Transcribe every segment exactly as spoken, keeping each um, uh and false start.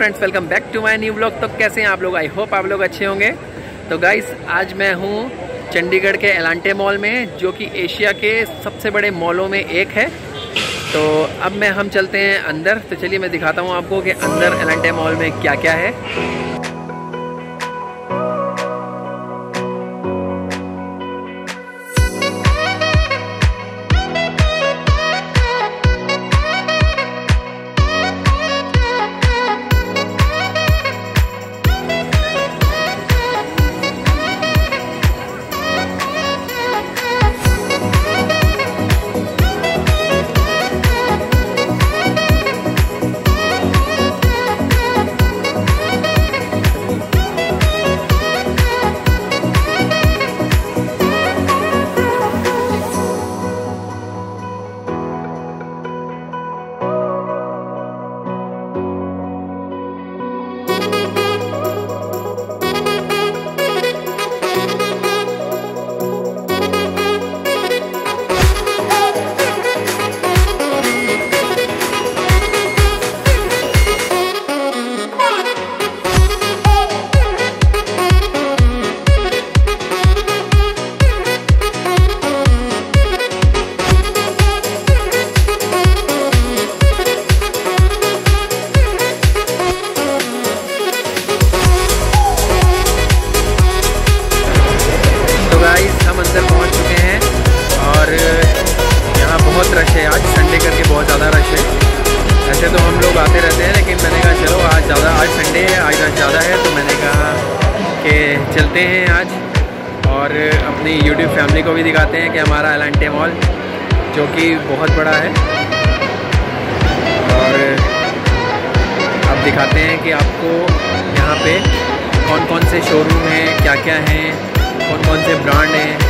Friends, welcome back to my new blog. तो कैसे हैं आप लोग? आई होप आप लोग अच्छे होंगे। तो गाइस, आज मैं हूँ चंडीगढ़ के एलांटे मॉल में, जो कि एशिया के सबसे बड़े मॉलों में एक है। तो अब मैं हम चलते हैं अंदर। तो चलिए मैं दिखाता हूँ आपको कि अंदर एलांटे मॉल में क्या क्या है। बहुत रश है आज, संडे करके बहुत ज़्यादा रश है। ऐसे तो हम लोग आते रहते हैं, लेकिन मैंने कहा चलो आज ज़्यादा, आज संडे है, आज ज़्यादा है, तो मैंने कहा कि चलते हैं आज और अपनी यूट्यूब फैमिली को भी दिखाते हैं कि हमारा एलांटे मॉल जो कि बहुत बड़ा है। और अब दिखाते हैं कि आपको यहाँ पे कौन कौन से शोरूम हैं, क्या क्या हैं, कौन कौन से ब्रांड हैं।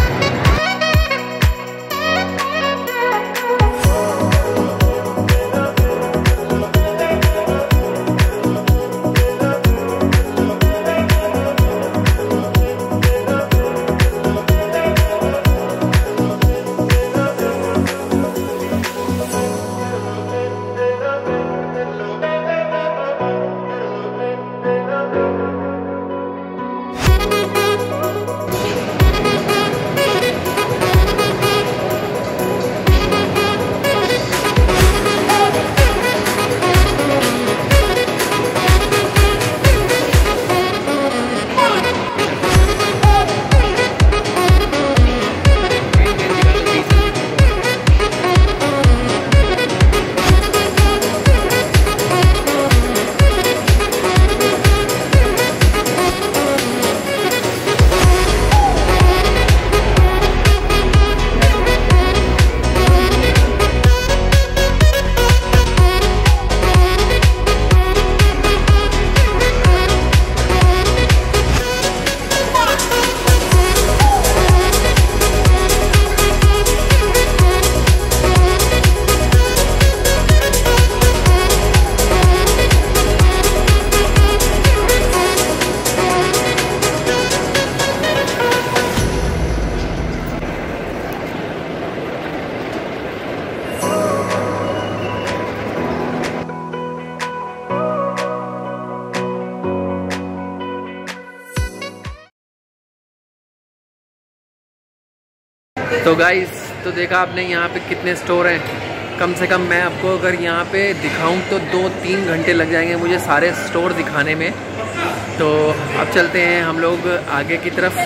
तो गाइस, तो देखा आपने यहाँ पे कितने स्टोर हैं। कम से कम मैं आपको अगर यहाँ पे दिखाऊं तो दो तीन घंटे लग जाएंगे मुझे सारे स्टोर दिखाने में। तो अब चलते हैं हम लोग आगे की तरफ।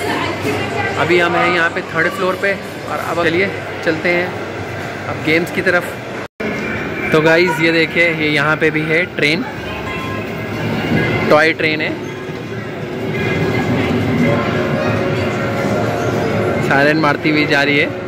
अभी हम हैं यहाँ पे थर्ड फ्लोर पे, और अब चलिए चलते हैं अब गेम्स की तरफ। तो गाइस, ये देखिए, ये यहाँ पे भी है ट्रेन, टॉय ट्रेन है। सायरन मारती हुई जा रही है।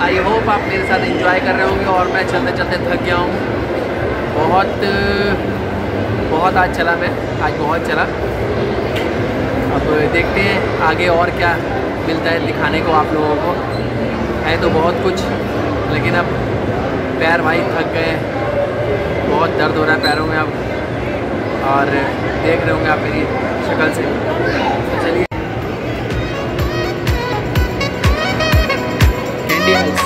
आई होप आप मेरे साथ एंजॉय कर रहे होंगे। और मैं चलते चलते थक गया हूँ, बहुत बहुत आज चला मैं आज बहुत चला। अब देखते हैं आगे और क्या मिलता है दिखाने को आप लोगों को। है तो बहुत कुछ, लेकिन अब पैर भाई थक गए, बहुत दर्द हो रहा है पैरों में अब, और देख रहे होंगे आप मेरी शक्ल से। तो चलिए कैंडी हाउस।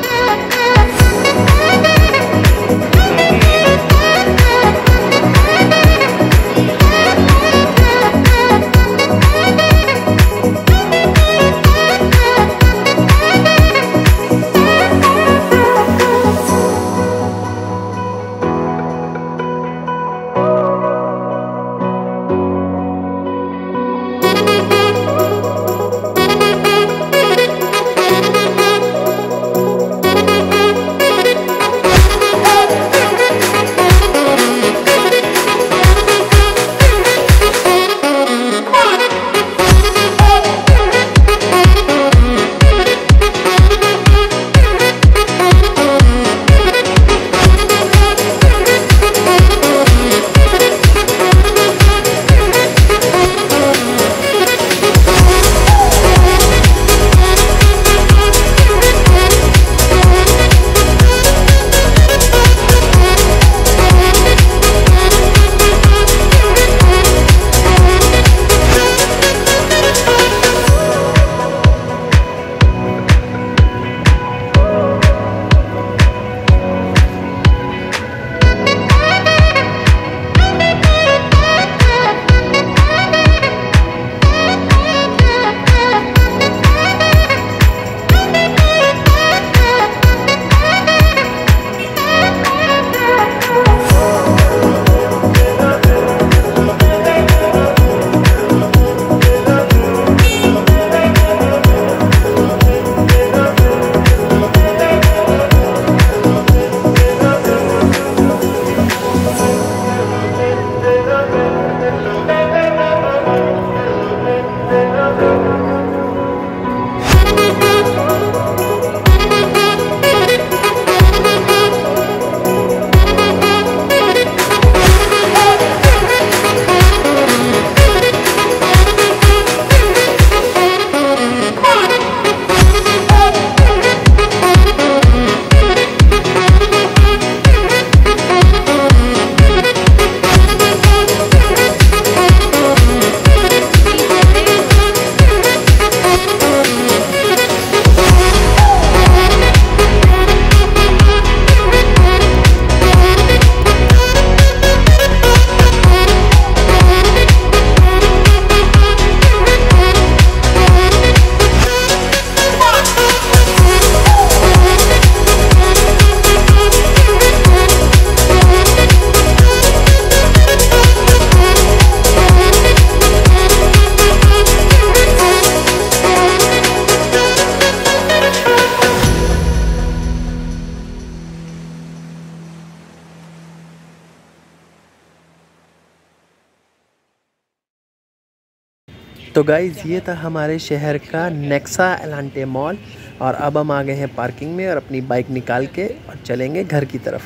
तो गाइज़ ये था हमारे शहर का नेक्सा एलांटे मॉल, और अब हम आ गए हैं पार्किंग में और अपनी बाइक निकाल के और चलेंगे घर की तरफ।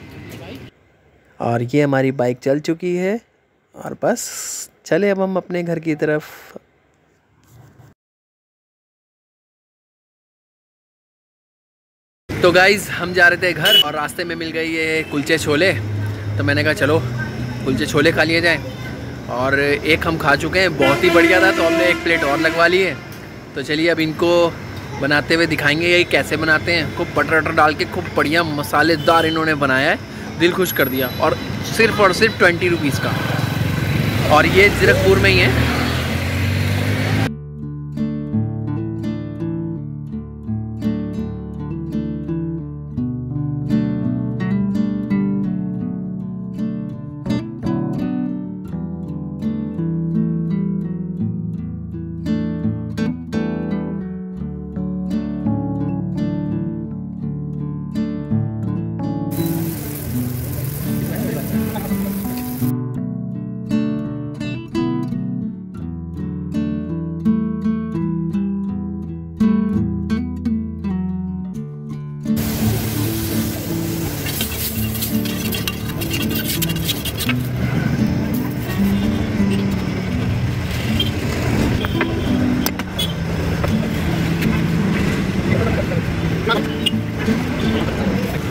और ये हमारी बाइक चल चुकी है और बस चले अब हम अपने घर की तरफ। तो गाइज़ हम जा रहे थे घर और रास्ते में मिल गई ये कुलचे छोले, तो मैंने कहा चलो कुलचे छोले खा लिए जाएँ। और एक हम खा चुके हैं, बहुत ही बढ़िया था, तो हमने एक प्लेट और लगवा ली है। तो चलिए अब इनको बनाते हुए दिखाएंगे ये कैसे बनाते हैं। खूब बटर वटर डाल के खूब बढ़िया मसालेदार इन्होंने बनाया है, दिल खुश कर दिया। और सिर्फ और सिर्फ ट्वेंटी रुपीज़ का, और ये जीरकपुर में ही है।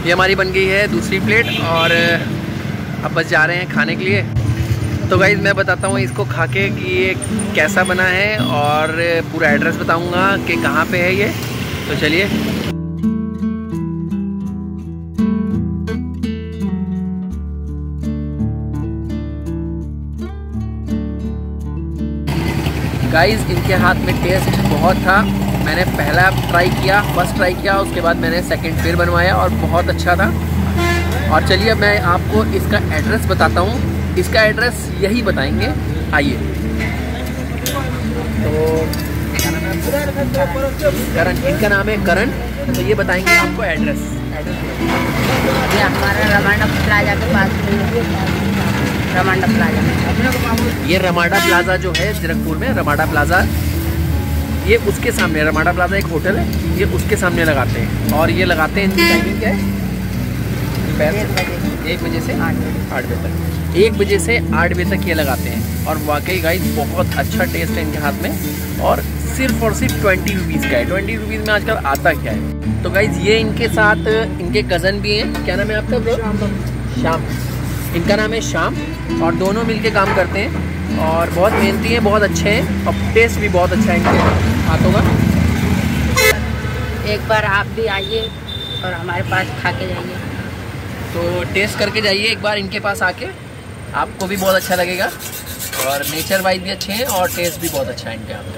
ये हमारी बन गई है दूसरी प्लेट और अब बस जा रहे हैं खाने के लिए। तो गाइस मैं बताता हूँ इसको खा के कि ये कैसा बना है और पूरा एड्रेस बताऊँगा कि कहाँ पे है ये। तो चलिए। गाइस इनके हाथ में टेस्ट बहुत था। मैंने पहला ट्राई किया, फर्स्ट ट्राई किया, उसके बाद मैंने सेकंड फिर बनवाया और बहुत अच्छा था। और चलिए मैं आपको इसका एड्रेस बताता हूँ। इसका एड्रेस यही बताएंगे, आइए। तो करण, इनका नाम है करण। तो ये बताएंगे आपको एड्रेस। ये हमारा रमाडा प्लाजा के पास, रमाडा प्लाजा। ये रमाडा प्लाजा जो है जीरकपुर में, रमाडा प्लाजा, ये उसके सामने, रमाडा प्लाजा एक होटल है, ये उसके सामने लगाते हैं। और ये लगाते हैं, इनकी टाइमिंग क्या है? एक बजे से आठ बजे तक, एक बजे से आठ बजे तक ये लगाते हैं। और वाकई गाइस बहुत अच्छा टेस्ट है इनके हाथ में। और सिर्फ और सिर्फ ट्वेंटी रुपीज़ का है। ट्वेंटी रुपीज़ में आजकल आता क्या है। तो गाइस ये इनके साथ इनके कज़न भी हैं। क्या नाम है आपका ब्रो? श्याम। इनका नाम है श्याम और दोनों मिलके काम करते हैं और बहुत मेहनती हैं, बहुत अच्छे हैं और टेस्ट भी बहुत अच्छा है इनके हाथों का। एक बार आप भी आइए और हमारे पास खा के जाइए। तो टेस्ट करके जाइए एक बार इनके पास आके, आपको भी बहुत अच्छा लगेगा। और नेचर वाइज भी अच्छे हैं और टेस्ट भी बहुत अच्छा है इनके हाथ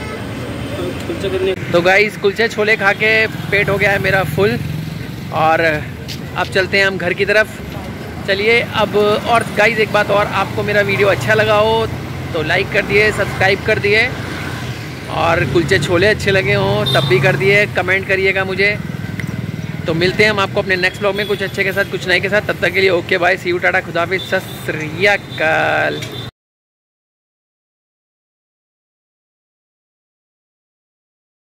का। तो गाइस कुलचे छोले खा के पेट हो गया है मेरा फुल और अब चलते हैं हम घर की तरफ। चलिए अब। और गाइस एक बात और, आपको मेरा वीडियो अच्छा लगा हो तो लाइक कर दिए, सब्सक्राइब कर दिए और कुलचे छोले अच्छे लगे हों तब भी कर दिए, कमेंट करिएगा मुझे। तो मिलते हैं हम आपको अपने नेक्स्ट ब्लॉग में कुछ अच्छे के साथ, कुछ नए के साथ। तब तक के लिए okay bye, see you, tata, खुदाफिज़, सत श्री अकाल।